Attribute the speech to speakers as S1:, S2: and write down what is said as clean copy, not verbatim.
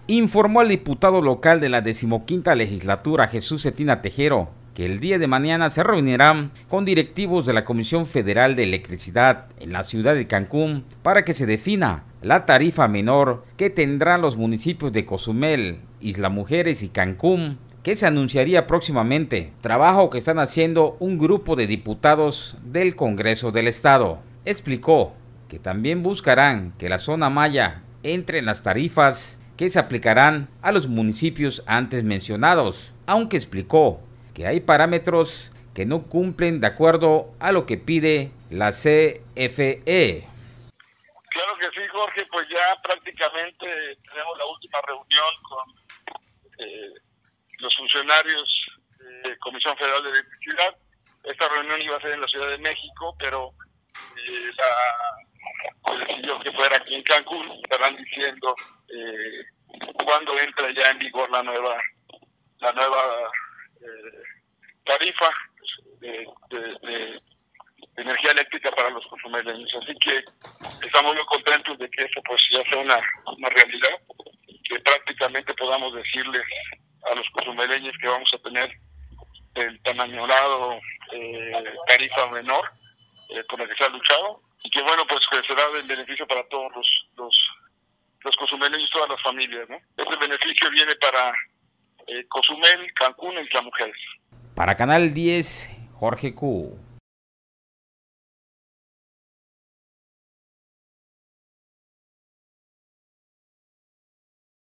S1: Informó el diputado local de la 15ª legislatura, Jesús Cetina Tejero, que el día de mañana se reunirán con directivos de la Comisión Federal de Electricidad en la ciudad de Cancún para que se defina la tarifa menor que tendrán los municipios de Cozumel, Isla Mujeres y Cancún, que se anunciaría próximamente, trabajo que están haciendo un grupo de diputados del Congreso del Estado. Explicó que también buscarán que la zona maya entre en las tarifas que se aplicarán a los municipios antes mencionados, aunque explicó que hay parámetros que no cumplen de acuerdo a lo que pide la CFE.
S2: Claro que sí, Jorge, pues ya prácticamente tenemos la última reunión con los funcionarios de Comisión Federal de Electricidad. Esta reunión iba a ser en la Ciudad de México, pero se decidió que fuera aquí en Cancún. Estarán diciendo cuándo entra ya en vigor la nueva tarifa de energía eléctrica para los cozumeleños. Así que estamos muy contentos de que eso pues ya sea una realidad, que prácticamente podamos decirles a los cozumeleños que vamos a tener el tan añorado tarifa menor por la que se ha luchado, y que bueno, pues que será de beneficio para todos los cozumeleños, todas las familias, ¿no? Este beneficio viene para Cozumel, Cancún y Isla Mujeres.
S1: Para Canal 10, Jorge Q.